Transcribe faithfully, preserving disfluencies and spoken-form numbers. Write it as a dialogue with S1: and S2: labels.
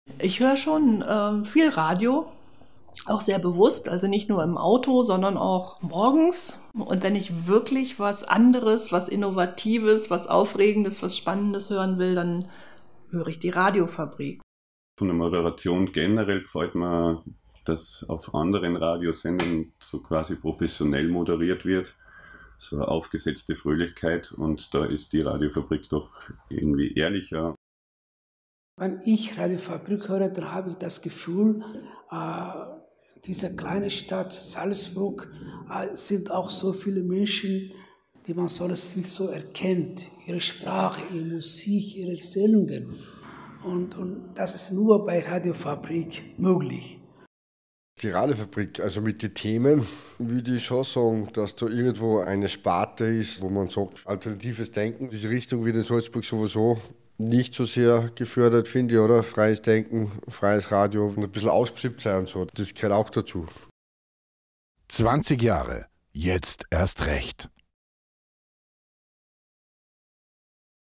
S1: Ich höre schon ähm, viel Radio, auch sehr bewusst, also nicht nur im Auto, sondern auch morgens. Und wenn ich wirklich was anderes, was Innovatives, was Aufregendes, was Spannendes hören will, dann höre ich die Radiofabrik.
S2: Von der Moderation generell gefällt mir, dass auf anderen Radiosendern so quasi professionell moderiert wird. So eine aufgesetzte Fröhlichkeit, und da ist die Radiofabrik doch irgendwie ehrlicher.
S3: Wenn ich Radiofabrik höre, dann habe ich das Gefühl, äh, diese kleine Stadt Salzburg äh, sind auch so viele Menschen, die man so, so erkennt, ihre Sprache, ihre Musik, ihre Erzählungen. Und, und das ist nur bei Radiofabrik möglich.
S4: Die Radiofabrik, also mit den Themen, würde ich schon sagen, dass da irgendwo eine Sparte ist, wo man sagt, alternatives Denken. Diese Richtung wird in Salzburg sowieso nicht so sehr gefördert, finde ich, oder? Freies Denken, freies Radio und ein bisschen ausgeflippt sein und so. Das gehört auch dazu.
S5: zwanzig Jahre, jetzt erst recht.